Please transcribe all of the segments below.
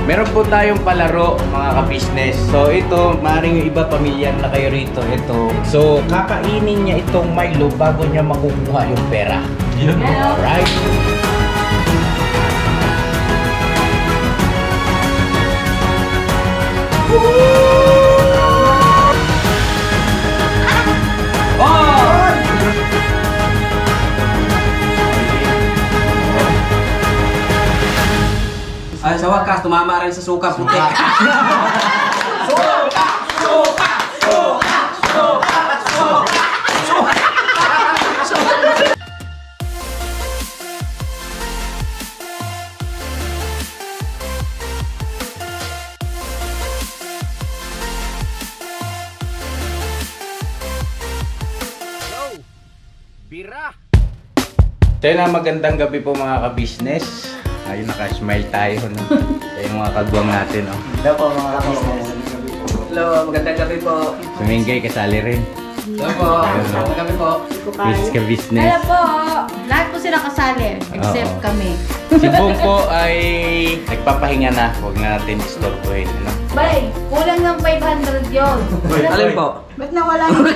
Meron po tayong palaro mga ka-business. So ito, maaaring yung iba pamilyar na kayo rito. Ito. So kakainin niya itong Milo bago niya makukuha yung pera. Alright? Ay, sa wakas, tumama rin sa suka puti. Bira! So yun, magandang gabi po mga ka-business. Ayun, naka-smile tayo. No? Yung mga kagwang natin. No? Hello po mga ka-business. Hello, magandang gabi po. Sumingay, kasali rin. Hello po, magandang gabi po. Business ka-business. Hello po! Lahat po sila kasali, except kami. Si Bong po ay nagpapahinga na. Huwag na natin istorbohin. Ano? Bay, kulang ng 500 yun. Alin po? Ba't nawala yun?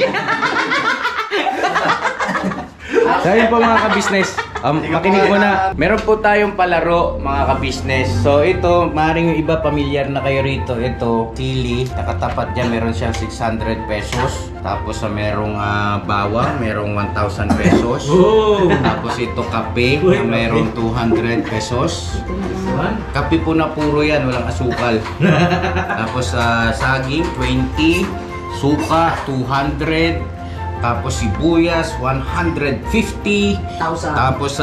So yun po mga ka-business. Makinig mo na. Meron po tayong palaro mga ka-business. So ito, maaaring yung iba pamilyar na kayo rito. Ito, sili. Nakatapat dyan, meron siyang 600 pesos. Tapos merong bawang, merong 1,000 pesos. Tapos ito kape, na merong 200 pesos. Kape po na puro yan, walang asukal. Tapos saging, 20. Suka, 200. Tapos sibuyas, 150. Tapos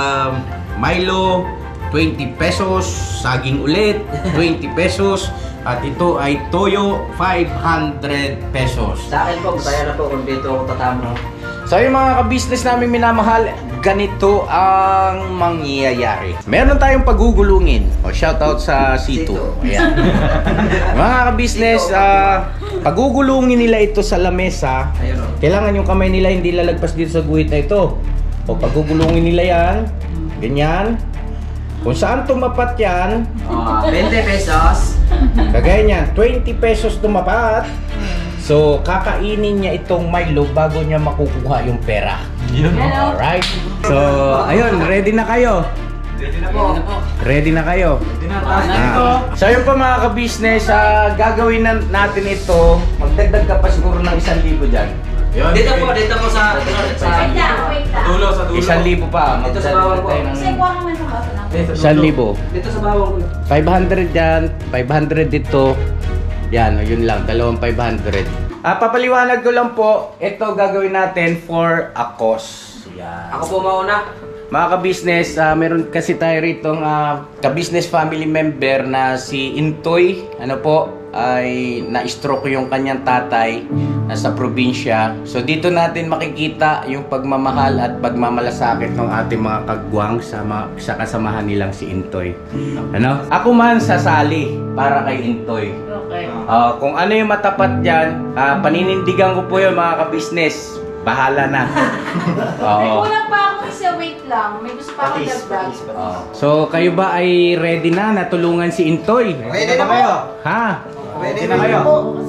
Milo, 20 pesos. Saging ulit, 20 pesos. At ito ay toyo, 500 pesos. Sa akin po, masaya na po kung dito ako tatamo. So yung mga ka-business namin minamahal, ganito ang mangyayari. Meron tayong pagugulungin. O shoutout sa C2. Ayan. Mga ka-business, pagugulungin nila ito sa lamesa. Kailangan yung kamay nila hindi lalagpas dito sa guhit na ito. O pagugulungin nila yan, ganyan. Kung saan tumapat yan, 20 pesos. kagaya niyan, 20 pesos tumapat. So, kakainin niya itong Milo bago niya makukuha yung pera. Alright? So, ayun, ready na kayo? Ready na po. Ready na kayo? So, yun po mga ka-business, gagawin natin ito. Magdagdag ka pa siguro ng 1,000 dyan. Yun. Dito po sa Wait lang. dulo, sa dulo. 1,000 pa. Dito sa bawang po. Kasi kuha naman sa basa lang. 1,000. Dito sa bawang po. 500 dyan, 500 dito. Yan, yun lang, dalawang 500. Papaliwanag ko lang po, ito gagawin natin for a cause. Yan. Ako po mauna. Mga ka-business, meron kasi tayo rito ka-business family member na si Intoy. Ano po, ay na-stroke yung kanyang tatay nasa probinsya. So dito natin makikita yung pagmamahal at pagmamalasakit ng ating mga kagwang sa kasamahan nilang si Intoy. Ano? Ako man sasali para kay Intoy. Okay. Kung ano yung matapat dyan, paninindigan ko po yun mga ka-business. Bahala na. May kulang pa ako isa, wait lang. May gusto pa ako dagdag. So, kayo ba ay ready na natulungan si Intoy? Ready na kayo? Ha? Ready na kayo?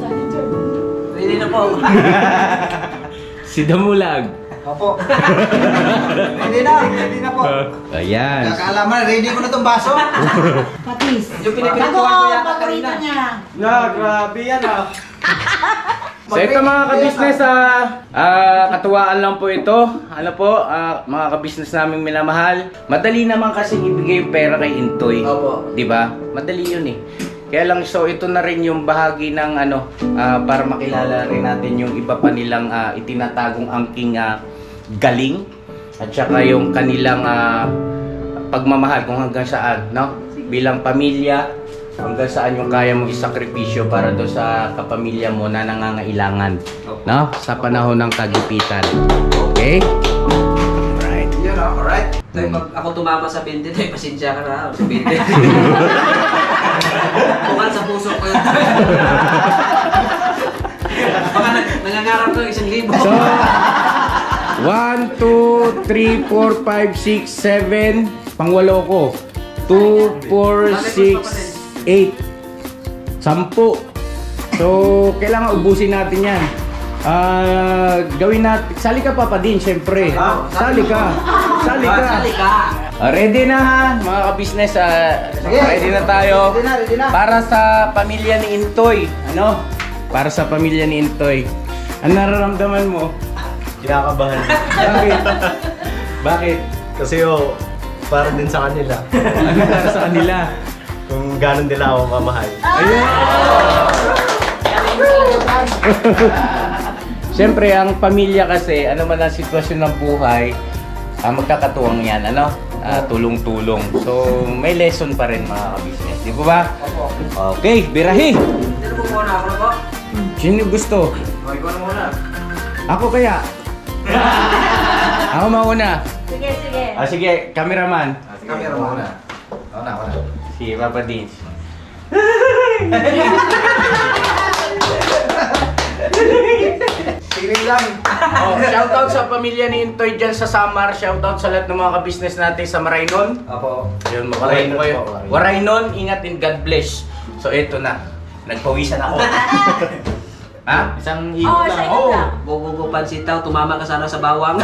Ready na po. Si Damulag. Opo. Ready na po. Ayan. Nakalaman, ready ko na itong baso. Patis. Yung pinipintuan ko yata paborito kanina. niya. Grabe yan So ito mga ka-business, katuwaan lang po ito. Ano po, mga ka-business naming minamahal. Madali naman kasi ibigay yung pera kay Intoy. Opo. Diba? Madali yun eh. Kaya lang, so ito na rin yung bahagi ng para makilala rin natin yung iba pa nilang itinatagong angking galing. At saka yung kanilang pagmamahal kung hanggang saan, no? Bilang pamilya, hanggang saan yung kaya mong isakripisyo para do sa kapamilya mo na nangangailangan, no? Sa panahon ng kagipitan. Okay? Alright. Yun o, alright. Pag ako tumama sa 20, pasensya ka na. Sa 20. Bukal sa puso ko yun. Baka nangangarap ko 1,000. So, 1, 2, 3, 4, 5, 6, 7. Pangwalo ko. 2, 4, 6, 8. 10. So, kailangan ubusin natin yan. Gawin natin. Sali ka Papa Din, syempre. Sali ka. Sali ka. Sali ka. Ready na ha, mga ka-business. Ready na tayo. Ready na. Para sa pamilya ni Intoy. Ano? Para sa pamilya ni Intoy. Ano nararamdaman mo? Kinakabahan. Bakit? Bakit? Kasi para din sa kanila. Ano para sa kanila? Kung gano'n nila ako mamahal. Ayun! Siyempre, ang pamilya kasi, ano man ang sitwasyon ng buhay, magkakatuwang yan, ano? Tulong-tulong. So, may lesson pa rin mga ka-business. Di ba ba? Okay, birahi! Sino po muna? Ako na po? Sino gusto? Ikaw na muna. Ako kaya? Ako mauna. Sige, sige. Sige, cameraman. Camera mo na. Ako na. Si Papa Dins. Piling lang. Shoutout sa pamilya ni Intoy dyan sa Samar. Shoutout sa lahat ng mga ka-business natin sa Marainon. Apo. Yun, makaray Warainon kayo. po, Warainon. Warainon, ingat and God bless. So, eto na. Nagpawisan ako. Ha? Isang ikot Oo, lang. isang ikot lang. Gugugo pansitaw, tumama ka sana sa bawang.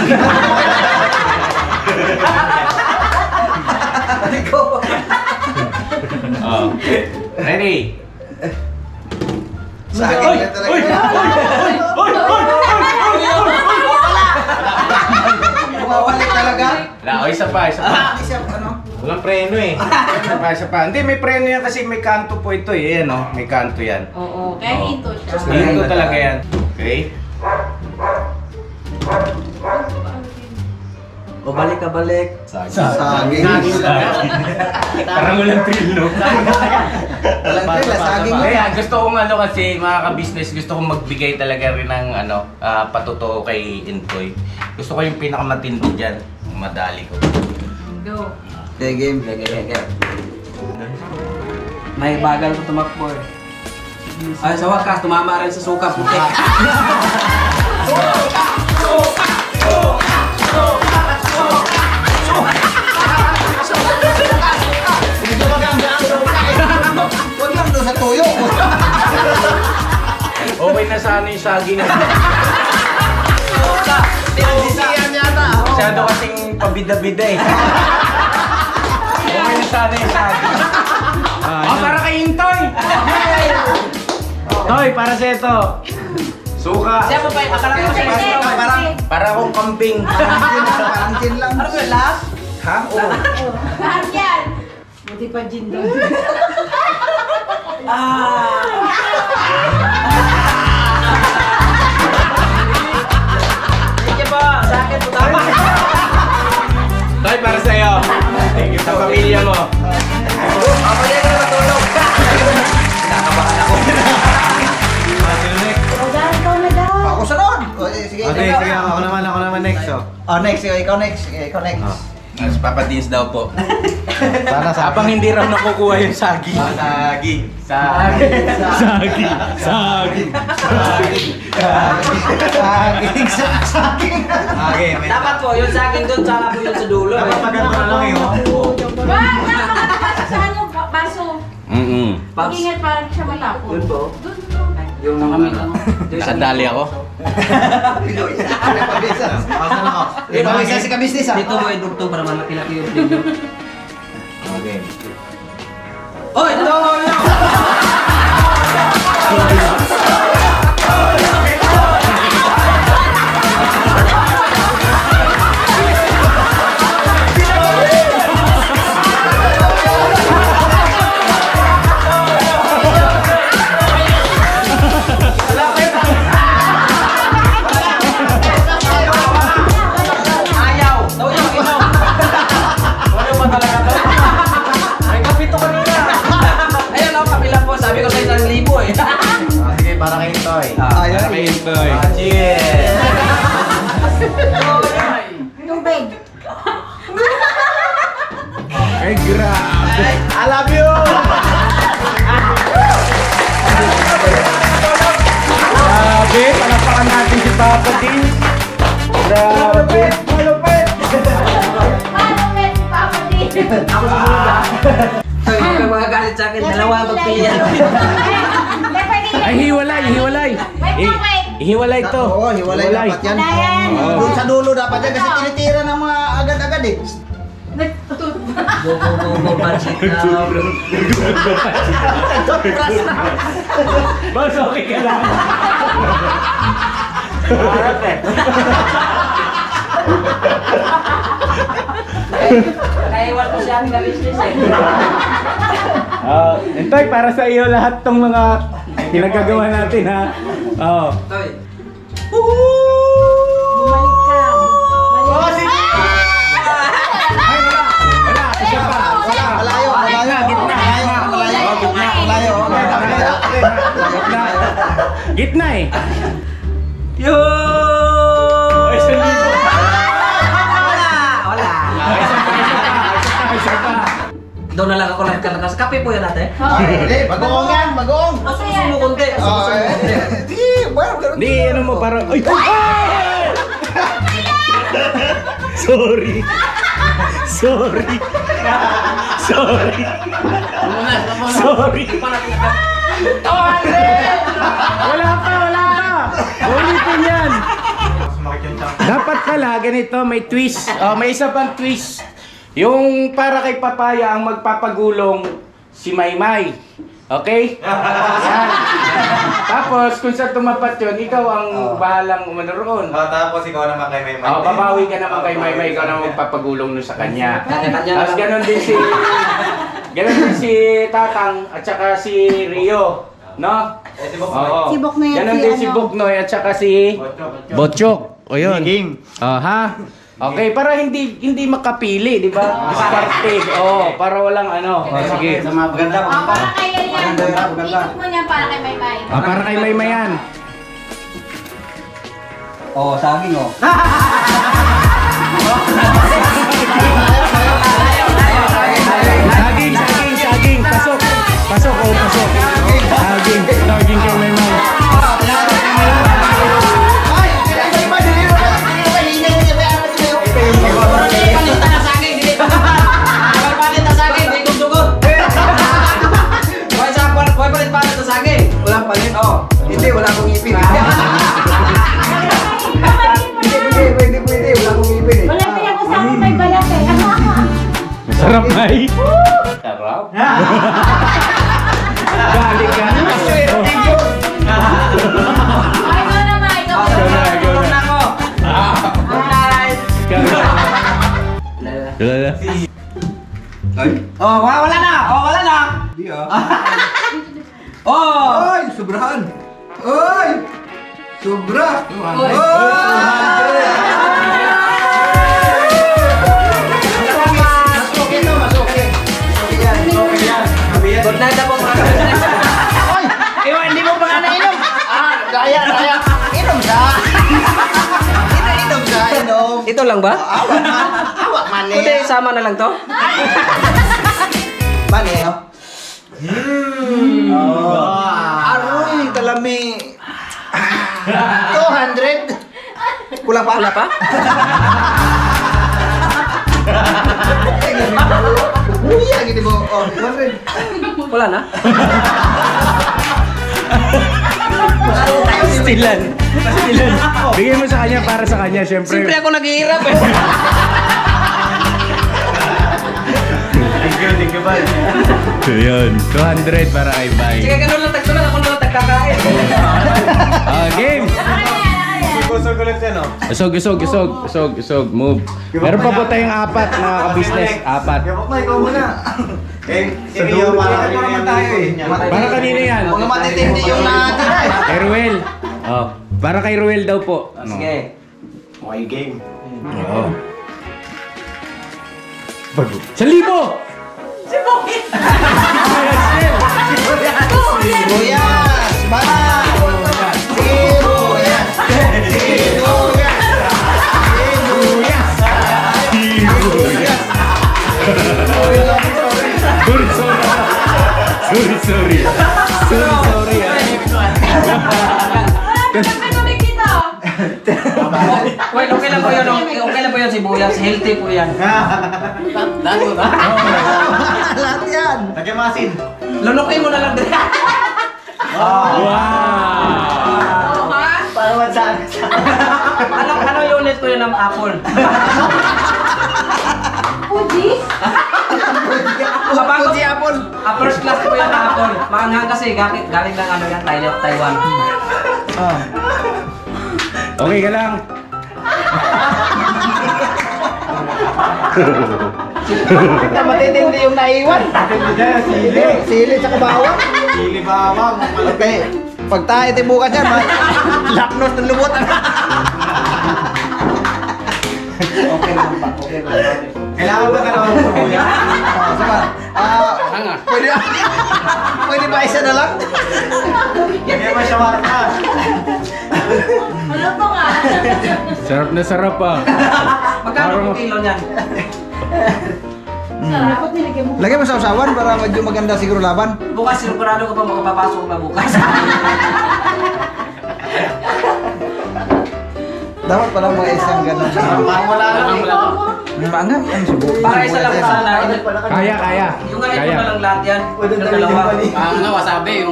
Oh. Ready? Sa akin na talaga. Mawawalik talaga. Isa pa. Isa ano? Walang preno eh. Isa pa. Hindi, may preno yan kasi may kanto po ito eh. Ayan, may kanto yan. Oo, kaya hinto siya. Hinto talaga yan. Okay? O balik ka balik. Saging. Parang walang thrill, no? Walang trela, saging. Kaya gusto kong kasi mga ka-business, gusto kong magbigay talaga rin ng patotoo kay Intoy. Gusto ko yung pinakamatindi dyan. Madali ko. Go. Okay, game. May bagal ko tumakbo eh. Ay, sa wakas, tumama rin sa suka puti. Huwag lang doon sa tuyo. Okay na sana yung saging. Sisiyan yata. Masyado kasing pabida-bida eh. Okay na sana yung saging. Para kay Intoy! Toy, para sa ito. Suka. Siya pa pa, akala ko siya Sige, yung sige. Para akong kambing. Parang gin lang. Ano ba yun, last? Ha? Oo. Lahat yan. Buti pa gin doon. Sige po, sa akin po tama. Toy, para sa'yo. Thank you sa pamilya mo. Ako yan na matulog. Nakabahan ako. Madaan ikaw na daw. Ako sunod. Sige. Okay, sige. Ako naman next. Next. Ikaw next. Ikaw next. Mas Papa Dins daw po. Sana sa Habang hindi raw nakukuha yung saging. Saging. Saging. Saging. Saging. Saging. Okay, Dapat po, yung sa akin doon, saka po yun sa dulo. Dapat maganda na lang yun. Wag! Nakakabasa sa ano, baso. Pops. Mag-ingat para siya matapon. Yun po. Doon. Yung Nakadali ako. Asan ako? Ipawisa si kabisnis ah. Dito mo idugtong para malaki-laki yung video. Okay. Oy, ito! Ayaw! Daw yung inom! Ano ba talaga to? May kapito kanina! Ayun ako, kabila po. Sabi ko sa 1,000 eh. Sige, para kay Toy. Ayaw. Para kay Intoy. Cheers! Tubig. Ay, grabe. I love you! Grabe. Palapakan natin si Papa Dins. Grabe. Paano, men? Papa din. Ako sa suga. Ay, mga magagalit sa akin, dalawa ang pagpilian. Ay, hiwalay. Hiwalay to. Oo, hiwalay dapat yan. Oo. Doon sa dulo dapat yan kasi tinitira ng mga agad-agad eh. Go, budget na. Boss, okay ka lang. Harap eh. Naiwan ko siya aking business eh. Entoy, para sa iyo lahat tong mga pinagagawa natin ha. Oo. Toy. Bumalik ka. Oh, sige! Wala, isa pa. Malayo. Gitna eh. Yo! Ay, sa libo. Wala. Isa pa. Doon na lang ako nagkalakas. Kape po yan ate. Bagoong yan, bagoong. Masusulo konti. Di, ano mo parang... Ay! Ay! Sorry. Sorry. Wala pa. Ulitin yan. Sumakit yung tiyan. Dapat pala ganito, may twist. May isa pang twist. Yung para kay Papaya ang magpapagulong si Maymay. Okay? Yan. Tapos kung sa tumapat yun, ikaw ang bahalang umano roon. Tapos ikaw naman kay Maymay. Babawi ka naman kay Maymay, ikaw naman magpapagulong nun sa kanya. Kanya-kanya Tapos lang. ganon din si Tatang at saka si Rio. No? Si Bok. Oo. Si Boknoy at Ganon si din si ano? Boknoy at saka si Botchok. O yun. Game. Ha? Okay, para hindi makapili, di ba? Diskarte. Para walang ano. Sige. Sa mga maganda. Para kay yan. Ikot mo niyan para kay Maymay. Para kay Maymayan. Saging oh. Saging. Pasok. Saging kay Maymay. Palitan na saging, dili pa. Palit na saging, di kong-dugot. Hoy, palit na saging. Walang palit. Hindi, wala akong ngipin. Pwede. Wala akong ngipin eh. Wala pinag-usapan may balat eh. Masarap, May. Sarap. Galing ka. Ay, ikaw naman. Ikaw naman. Huwag na ako. Wala na. Hindi ah. Oh! Ay, sobrahan. Ay! Sobra. Good night na po mga business. Hindi mo pa nga nainom. Daya. Inom sa. Ito lang ba? Awak man eh. Hindi, sama na lang to. Bali, no? Aroy, talami. 200. Kulang pa? Wala pa? Uya, gini mo. 100. Wala na? Stilan. Bigay mo sa kanya para sa kanya, syempre. Siyempre ako naghihirap eh. Thank you, bye. Yun. 200 para kay Bay. Sige, ganun lang tagsulat. Ako na lang tagkakain. Game! Kusog ulit yan, oh. Usog. Move. Meron pa po tayong 4 na ka-business. 4. Gabok na, ikaw muna. Si Rio, para naman tayo eh. Para kanina yan. Mga matitindi yung natira eh. Kay Ruel. Para kay Ruel daw po. Sige. Okay, game. Oo. 1,000! Sibuyas! Bala! Sorry. Wait, okay lang po yun. Okay lang po yun, sibuyas. Healthy po yan. Tandaan mo na. Lahat yan. Lagyan mo asin. Lunukin mo na lang din. Wow! Oo, ha? Para mansana. Ano unit ko yun ng apple? Fuji? Fuji apple. First class ko yung apple. Maanghang kasi, galing ng ano yan, Taiwan. Okay ka lang. Matitindi yung naiwan. Matindi dyan, sili. Sili sa bawang. Sili bawang. Okay. Pag tayo tibukas yan, lapnos ng lubot. Okay naman pa. Okay naman. Kailangan ba ka naman sa kuya? Hanga. Pwede ba isa na lang? Lagyan mo shawarma. Ano to nga? Sarap na sarap ah. Magkano po kilo niyan? Dapat nilagyan mo. Lagyan mo sa usawan para medyo maganda siguro laban. Bukas, sigurado ko pa makapapasok pa bukas. Dapat pala mga isang ganun. Wala lang. Maangang yan subo. Para isa lang sana. Kaya. Yung nga ito Kaya. na lang lahat yan. Pwede Yung tayo dalawa. yung Ano, wasabi yung...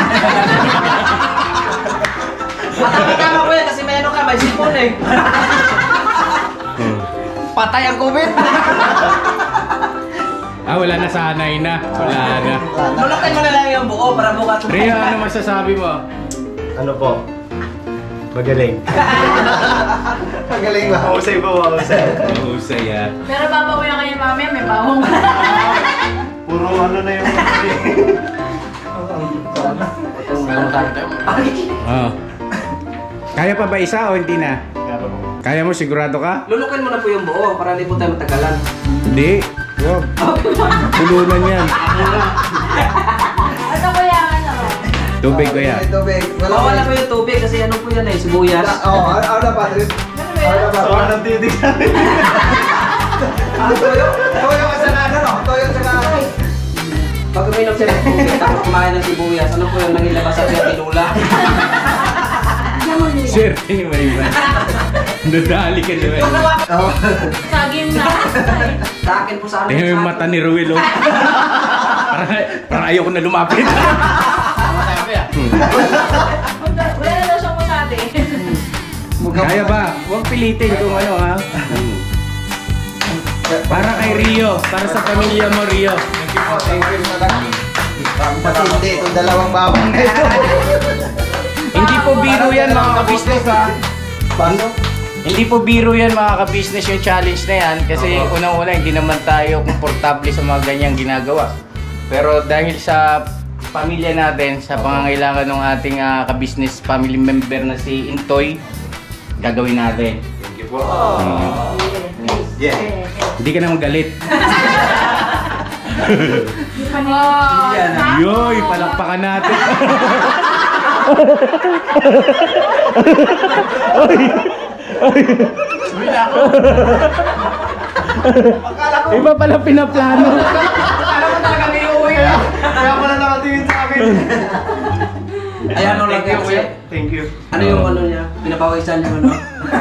Matama ko yan kasi may ano ka, may sipon eh. Patay ang COVID. Wala na, sanay na. Wala na. Lunukin mo na lang yung buo para bukas. Rio, ano masasabi mo? Ano po? Magaling. Magaling ba? Mahusay po, mahusay. Mahusay ah. Pero babawi na kayo mamaya, may bawang. Puro ano na yung... Oh. Kaya pa ba isa o hindi na? Kaya mo, sigurado ka? Lunukin mo na po yung buo para hindi po tayo matagalan. Hindi. Huwag. Tulunan yan. Ano kaya ano? Tubig ko yan. Tubig. Bawal na po yung tubig kasi ano po yan eh, sibuyas. Oo, ano na pa, Trin? Ano ba yan? Sobrang ng titig sa akin. Toyo? Toyo ka sa nana, no? Toyo sa nana. Pag uminom siya ng tubig tapos kumain ng sibuyas, ano po yung nangilabas sa yung tinula? Sir, ini Mariman. Nadali ka naman. Saging na. Sa akin po sa akin. Tingnan mo yung mata ni Ruel, oh. Parang ayaw ko na lumapit. Wala na daw siyang masabi. Kaya ba? Huwag pilitin kung ano, ha? Para kay Rio. Para sa pamilya mo, Rio. Thank you na lang. Matindi itong dalawang bawang na ito. Hindi po biro yan, mga ka-business, ha? Paano? Hindi po biro yan, mga ka-business, yung challenge na yan. Kasi unang-una, hindi naman tayo komportable sa mga ganyang ginagawa. Pero dahil sa pamilya natin, sa pangangailangan ng ating ka-business family member na si Intoy, gagawin natin. Thank you po. Yeah. Hindi ka na magalit. Oh, Yoy, palakpakan natin. Iba pala pinaplano. Alam mo talaga may uuwi na. Kaya pala nakatingin sa akin. Ayan o lang Thank you, kasi. kuya. Thank you. Ano yung ano niya? Pinapawisan yung ano?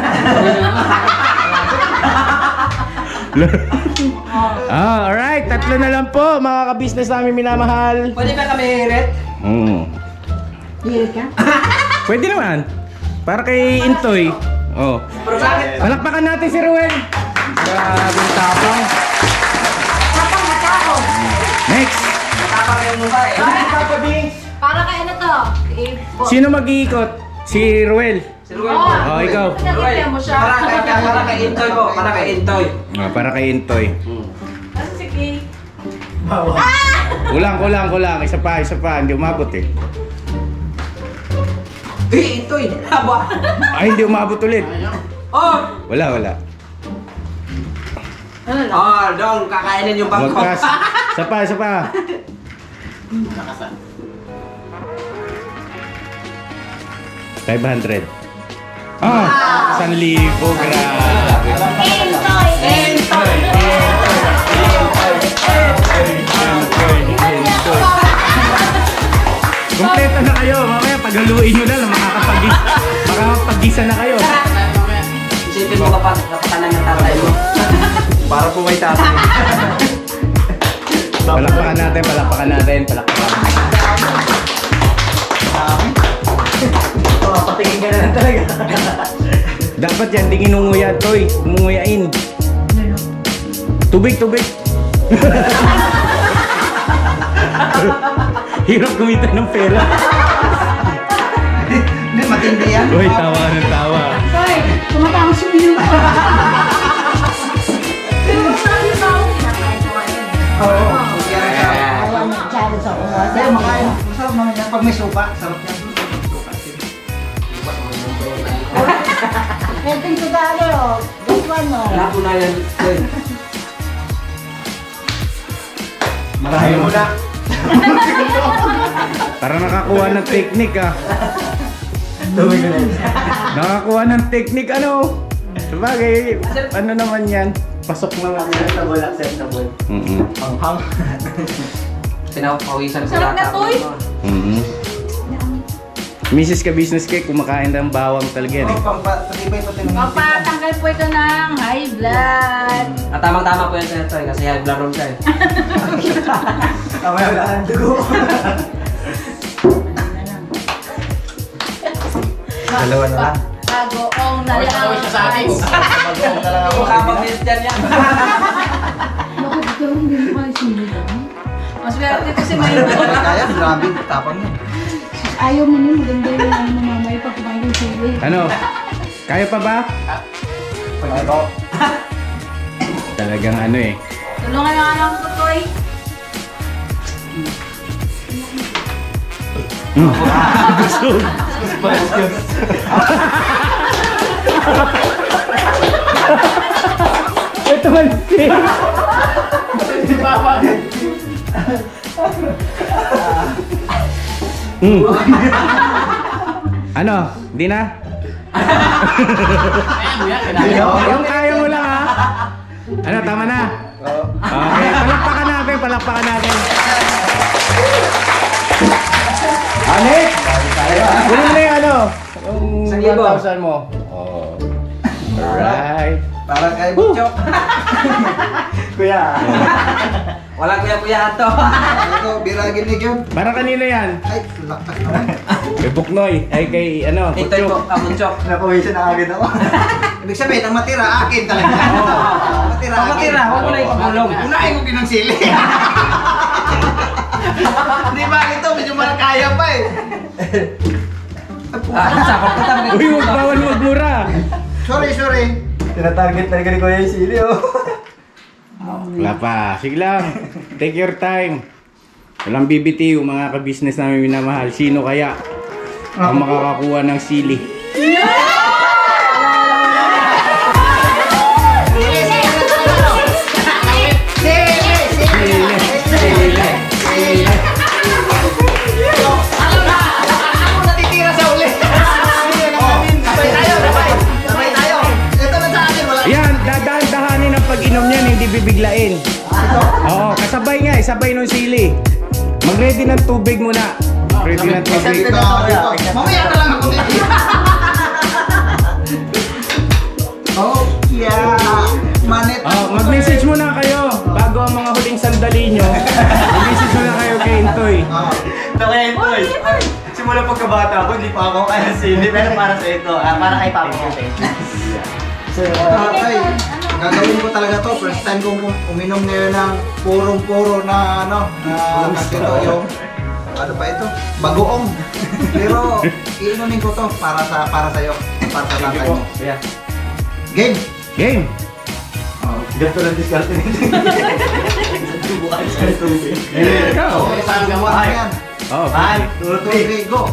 Alright, tatlo na lang po mga ka-business namin minamahal. Pwede ba kami hirit? hirit ka? Pwede naman. Para kay Intoy. Oh. Pero sa akin, Palakpakan natin si Ruel. Grabing tapang. Tapang matao. Next. matapang yung mukha eh. Para kay ano to? Sino mag-iikot? Si Ruel. Si Ruel po. Oh, ikaw. Pinagkita mo siya. Para kay Intoy po. Para kay Intoy. Para kay Intoy. Kasi si Kay. Kulang. Isa pa. Hindi umabot eh. Intoy. Haba. Ay, hindi umabot ulit. Oh! Wala. Ano lang? Oh, dong. Kakainin yung bangko. Magpas. Isa pa. $500. 1,000. Grabe. Entoy! Kompleto na kayo. Mamaya paghaluin nyo na. Makakapag-gisa na kayo. Isipin mo kapag kapatanan ng tatay mo. Para po may tatay. Palakpakan natin, palakpakan natin, palakpakan. Oh, patingin ka na lang talaga. Dapat yan, di kinunguya, Toy. Umunguyain. Tubig, tubig. Hirap kumita ng pera. Hindi, matindi yan. Uy, tawa ng tawa. Hoy, tumatama si Bill. Oo. Kaya makain. Masarap naman yan. Pag may suka, sarap yan. Helping to Galo. This one, no? Wala po na yan. Marami mo na. Para nakakuha ng technique ah. Dumi ko na yun. Nakakuha ng technique ano? Sabagay, ano naman yan? Pasok naman yan. Acceptable, acceptable. Panghang. Pinapawisan ko Sarap na, yata. Toy. Mrs. ka business cake, kumakain ng bawang talaga yan eh. Pampatibay pati ng Papatanggal po ito ng high blood. At tamang-tama po yan sa ito kasi high blood room siya eh. Kamaya wala ang dugo. Dalawa na lang. Bagoong na lang. Mag-uong na lang ako. Mukha pang minutes dyan yan. Bakit ikaw hindi mo kayo sino? Maswerte kasi may Kaya, grabe. Tapang yan. Ayaw mo nun, maganda yung ano mamay pag kumain yung sili. Ano? Kaya pa ba? Pag-ito. Talagang ano eh. tulungan ng anak ko, Toy. Ito man si. Ano? Di na? Yung kaya mo lang ha? Ano, tama na? Okay, palakpakan natin, palakpakan natin. Anik! Kunin mo na yung ano? Yung 1,000 mo. Oh. Alright. Para kay Butchok. Kuya. Walang kuya-kuyahan to. Ito, biragin ni Jun. Para kanino yan? Ay, lakas naman. Kay Buknoy. Ay kay ano, Ito po, Kutsuk. kamunchok. Napawisan na agad ako. Ibig sabihin, ang matira, akin talaga. Matira, Ang matira, huwag mo na ipagulong. Unahin mo kinansili. Di ba ito, medyo malakaya pa eh. Sakot ka talaga. Uy, huwag bawal magmura. Sorry, sorry. Tinatarget talaga ni Kuya yung sili, oh. Wala pa. Sige lang. Take your time. Walang BBTU, mga ka-business namin minamahal. Sino kaya ang makakakuha ng sili? Ako natitira sa uli. Sabay tayo, sabay tayo. Ito na sa akin, wala. Yan, dadaan-dahanin ang pag-inom niyan, hindi bibiglain. Oo, kasabay nga, sabay nung sili. Mag-ready ng tubig muna. Ready ng tubig. Mamaya na lang ako dito. Oh, yeah. Manit. Oh, mag-message muna kayo bago ang mga huling sandali nyo. Mag-message muna kayo kay Intoy. Kaya ito eh. Simula pagkabata ko, hindi pa ako kaya sili. Pero para sa ito, para kay Papa ko. Tatay, gagawin ko talaga to. First time kong uminom ngayon ng purong-puro na ano, na ito yung ano pa ito? Bagoong. Pero iinumin ko to para sa iyo, para sa tatay mo. Yeah. Game. Game! Ganito lang discount nito. Bukas sa tubig. Ikaw! Okay, saan gawa yan? Oh, 1, 2, 3. 2, 3, go.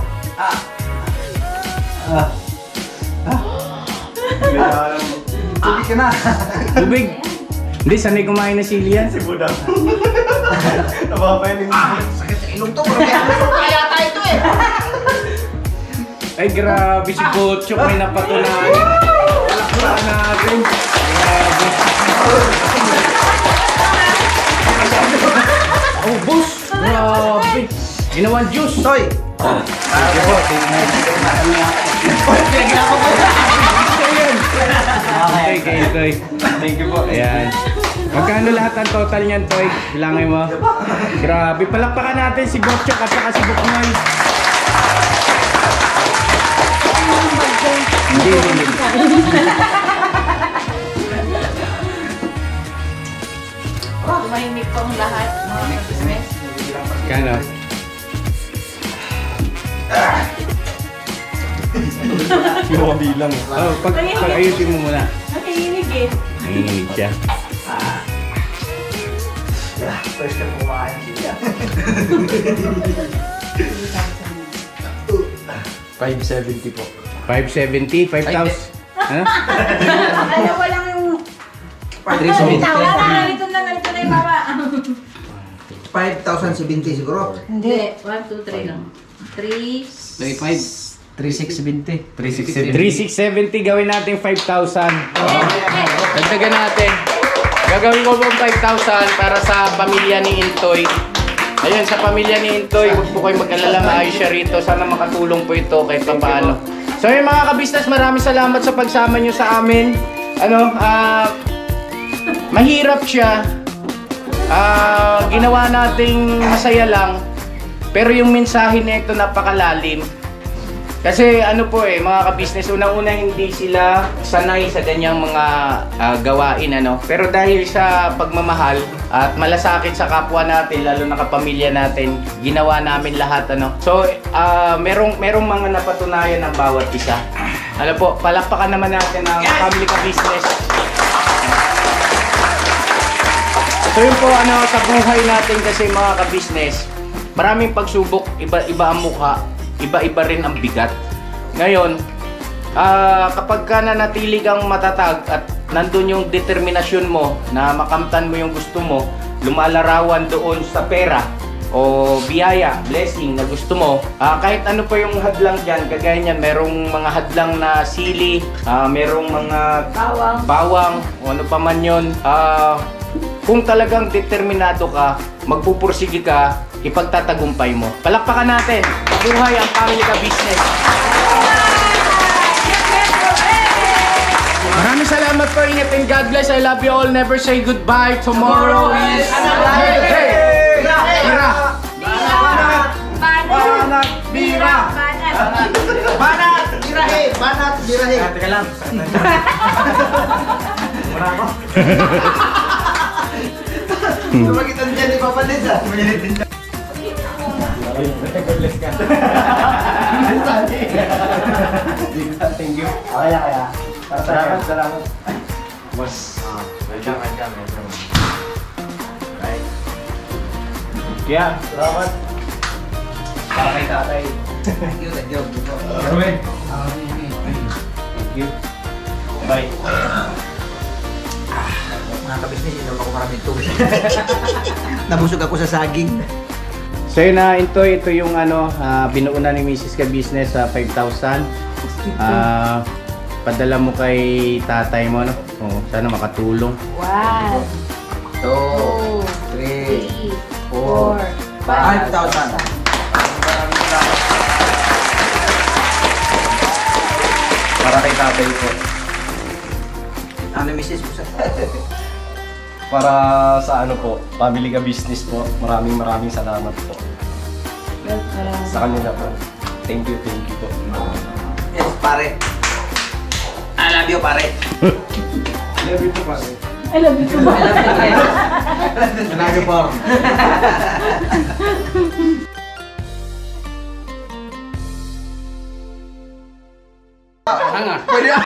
Tubig ka na. tubig! Hindi, sanay kumain na sili yan. Si Budang. Napapayaling Sakit sa ilong to. Kaya tayo ito eh. Ay, grabe si Butchok, may napatunayan. Palakpakan natin. Grabe. Oh, boss! Grabe! Ginawan juice! Toy. Sige po, tingnan. Okay, kay Toy. Thank you po. Ayan. Magkano lahat ang total niyan, Toy? Bilangin mo. Grabe, palakpakan natin si Bokchok at saka si Buknoy. Hindi. Mahimik pang lahat, mga business. Kano? Yung kabilang. Oh, pag-ayusin mo muna. Nakikinig eh. Nanginig siya. First time kumain siya. 570 po. 570? 5,000? Ha? Alam ko lang yung... 5,070. Ganito na yung mama. 5,070 siguro. Hindi. 1, 2, 3 lang. 3... 3670. 3,670 gawin natin 5,000. Dagdagan natin. Gagawin ko po 5,000 para sa pamilya ni Intoy. Ayun, sa pamilya ni Intoy, huwag po kayo mag-alala, maayos siya rito. Sana makatulong po ito kahit paano. So yun mga kabisnes, maraming salamat sa pagsama nyo sa amin. Mahirap siya. Ginawa nating masaya lang. Pero yung mensahe na ito napakalalim. Kasi mga kabisnes, unang-una hindi sila sanay sa ganyang mga gawain Pero dahil sa pagmamahal at malasakit sa kapwa natin, lalo na kapamilya natin, ginawa namin lahat So, merong mga napatunayan ng bawat isa. Palakpakan naman natin ang family ka-business. So yun po sa buhay natin kasi mga ka-business, maraming pagsubok, iba-iba ang mukha. Iba-iba rin ang bigat. Ngayon, kapag ka nanatili kang matatag at nandun yung determinasyon mo na makamtan mo yung gusto mo, lumalarawan doon sa pera o biyaya, blessing na gusto mo, kahit ano pa yung hadlang dyan, kagaya niyan, merong mga hadlang na sili, merong mga bawang o ano pa man yun, kung talagang determinado ka, magpupursige ka, ipagtatagumpay mo. Palakpakan natin. Buhay ang family ka-business. Maraming salamat po. Ingat and God bless. I love you all. Never say goodbye. Tomorrow is... Hey! Bira! Banat! Bira! Banat! Birahe! Banat! Birahe! Teka lang. Mura ako. Lumagitan dyan ni Papa Liz ah. Thank you. Kaya. Salamat. Mas. Welcome. Right. Kaya, salamat. Para kay tatay. Thank you. Arwin. Thank you. Bye. Mga kabisnes, inom ako maraming tubig. Nabusog ako sa saging. So yun Intoy, ito yung binuunan ni Mrs. Ka-Business sa 5,000. Padala mo kay tatay mo sana makatulong. 1, 2, 3, 4, 5,000. Para kay tatay po. Ano misis po sa... Para sa family ka business po. Maraming salamat po. Sa kanila po. Thank you po. Yes, pare. I love you, pare. Love you po, pare. I love you too. I love you, pare. Hanga. Pwede